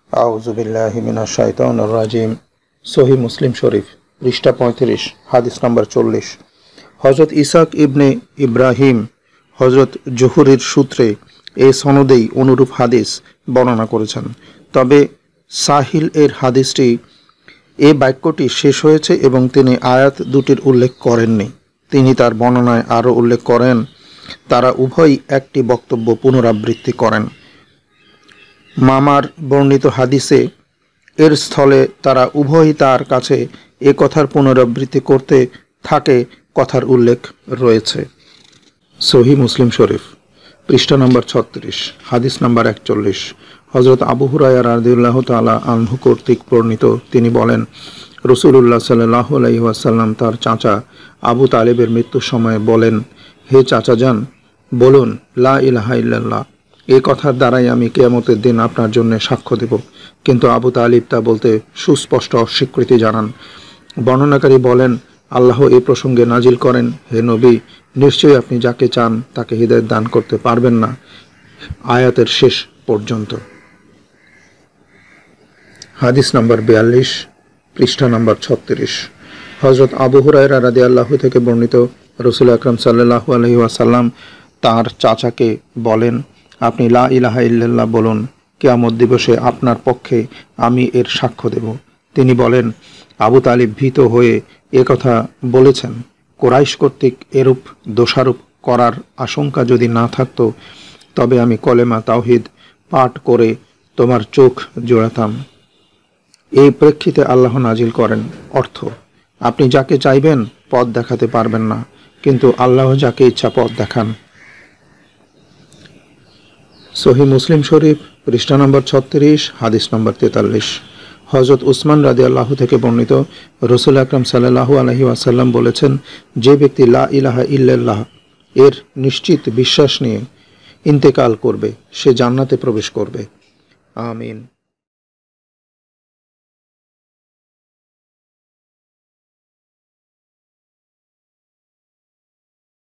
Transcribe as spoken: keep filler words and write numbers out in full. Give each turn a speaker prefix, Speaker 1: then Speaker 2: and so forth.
Speaker 1: আউযু বিল্লাহি মিনাশ শাইতানির রাজিম। সহি মুসলিম শরীফ পৃষ্ঠা পঁয়ত্রিশ, হাদিস নম্বর চল্লিশ। হযরত ইসহাক ইবনে ইব্রাহিম হযরত জুহরির সূত্রে এই সনদেই অনুরূপ হাদিস বর্ণনা করেছেন। তবে সাহিল এর হাদিসটি এই বাক্যটি শেষ হয়েছে এবং তিনি আয়াত দুটির উল্লেখ করেননি। তিনি তার বর্ণনায় আরও উল্লেখ করেন, তারা উভয়ই একটি বক্তব্য পুনরাবৃত্তি করেন। মামার বর্ণিত হাদিসে এর স্থলে তারা উভয়ই তার কাছে এ কথার পুনরাবৃত্তি করতে থাকে কথার উল্লেখ রয়েছে। সহি মুসলিম শরীফ পৃষ্ঠা নম্বর ছত্রিশ, হাদিস নম্বর একচল্লিশ। হযরত আবু হুরায়রা রাদিয়াল্লাহু তাআলা আনহু কর্তৃক বর্ণিত, তিনি বলেন, রাসূলুল্লাহ সাল্লাল্লাহু আলাইহি ওয়াসাল্লাম তার চাচা আবু তালেবের মৃত্যুর সময় বলেন, হে চাচা যান, বলুন লা ইলাহা ইল্লাল্লাহ, এই কথার দ্বারাই আমি কিয়ামতের দিন আপনার জন্য সাক্ষ্য দেব। কিন্তু আবু তালিব তা বলতে সুস্পষ্ট অস্বীকৃতি জানান। বর্ণনাকারী বলেন, আল্লাহ এই প্রসঙ্গে নাজিল করেন, হে নবী, নিশ্চয়ই আপনি যাকে চান তাকে হিদায়াত দান করতে পারবেন না, আয়াতের শেষ পর্যন্ত। হাদিস নম্বর বিয়াল্লিশ, পৃষ্ঠা নম্বর ছত্রিশ। হযরত আবু হুরায়রা রাদিয়াল্লাহু থেকে বর্ণিত, রাসূল আকরাম সাল্লাল্লাহু আলাইহি ওয়াসাল্লাম তাঁর চাচাকে বলেন, আপনি লা ইলাহা ইল্লাল্লাহ বলুন, কিয়ামত দিবসে আপনার পক্ষে আমি এর সাক্ষ্য দেব। তিনি বলেন, আবু তালিব ভীত হয়ে এ কথা বলেছেন, কুরাইশ কর্তৃক এরূপ দোষারোপ করার আশঙ্কা যদি না থাকত, তবে আমি কলেমা তাওহীদ পাঠ করে তোমার চোখ জোড়াতাম। এই প্রেক্ষিতে আল্লাহ নাজিল করেন, অর্থ, আপনি যাকে চাইবেন পথ দেখাতে পারবেন না, কিন্তু আল্লাহ যাকে ইচ্ছা পথ দেখান। সহি মুসলিম শরীফ পৃষ্ঠা নম্বর ছত্রিশ, হাদিস নম্বর তেতাল্লিশ। হযরত উসমান রাদিয়াল্লাহু থেকে বর্ণিত, রাসূল আকরাম সাল্লাল্লাহু আলাইহি ওয়াসাল্লাম বলেছেন, যে ব্যক্তি লা ইলাহা ইল্লাল্লাহ এর নিশ্চিত বিশ্বাস নিয়ে ইন্তেকাল করবে, সে জান্নাতে প্রবেশ করবে। আমিন।